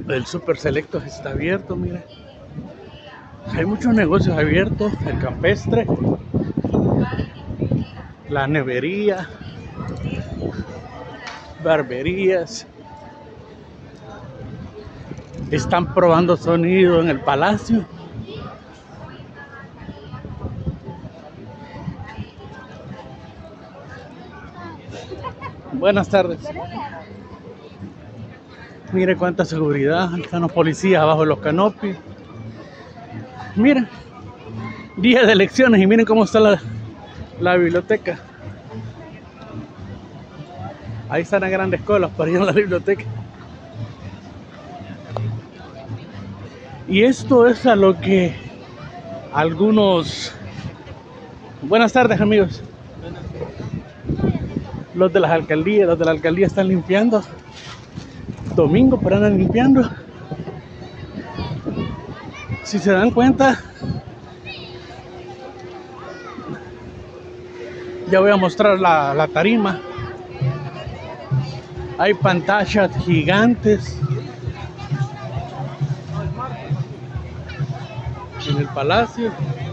El Super Selectos está abierto, mire. Hay muchos negocios abiertos, el campestre, la nevería, barberías. Están probando sonido en el Palacio. Buenas tardes. Mire cuánta seguridad. Están los policías abajo de los canopies. Miren, día de elecciones y miren cómo está la biblioteca. Ahí están las grandes colas para ir a la biblioteca. Y esto es a lo que algunos... Buenas tardes, amigos. Los de la alcaldía están limpiando. Domingo, pero andan limpiando. Si se dan cuenta, ya voy a mostrar la tarima. Hay pantallas gigantes en el Palacio.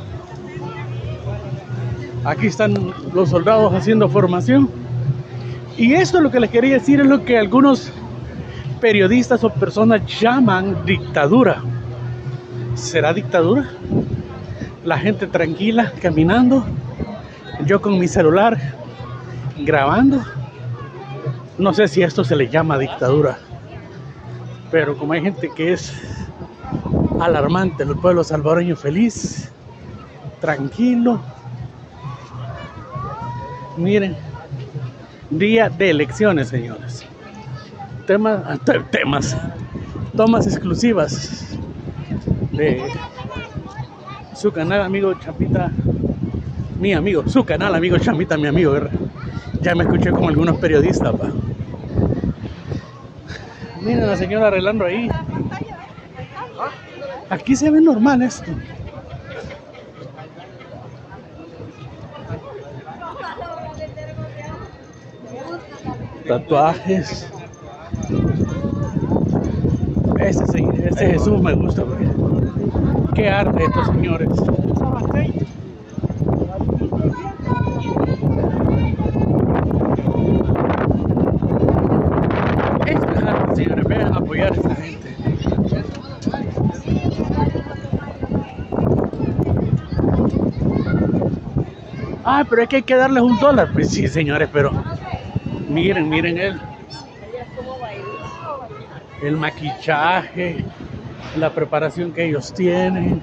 Aquí están los soldados haciendo formación. Y esto, lo que les quería decir, es lo que algunos periodistas o personas llaman dictadura. ¿Será dictadura? La gente tranquila, caminando, yo con mi celular grabando. No sé si esto se le llama dictadura, pero como hay gente que es alarmante, el pueblo salvadoreño feliz, tranquilo. Miren, día de elecciones, señores. Tomas exclusivas de su canal, amigo Champita, mi amigo, su canal, amigo Champita, mi amigo, ¿verdad? Ya me escuché con algunos periodistas, pa. Miren a la señora arreglando ahí. Aquí se ve normal esto. Tatuajes. Este Jesús me gusta, porque qué arte estos señores. Esto es arte, señores. Vean, apoyar a esta gente. Ah, pero es que hay que darles $1. Pues sí, señores, pero miren el maquillaje, la preparación que ellos tienen.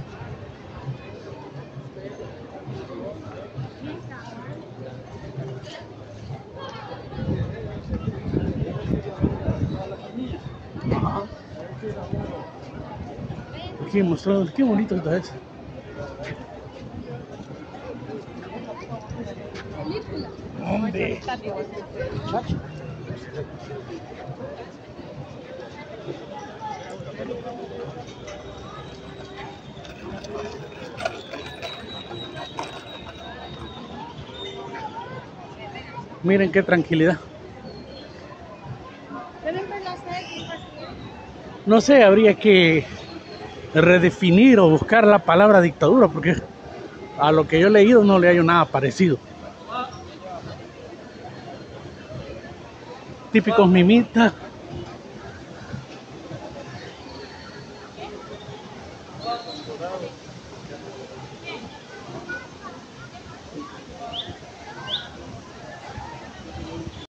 Aquí mostrando, qué bonito está eso. Hombre. Miren qué tranquilidad. No sé, habría que redefinir o buscar la palabra dictadura, porque a lo que yo he leído no le hallo nada parecido. Típicos mimitas.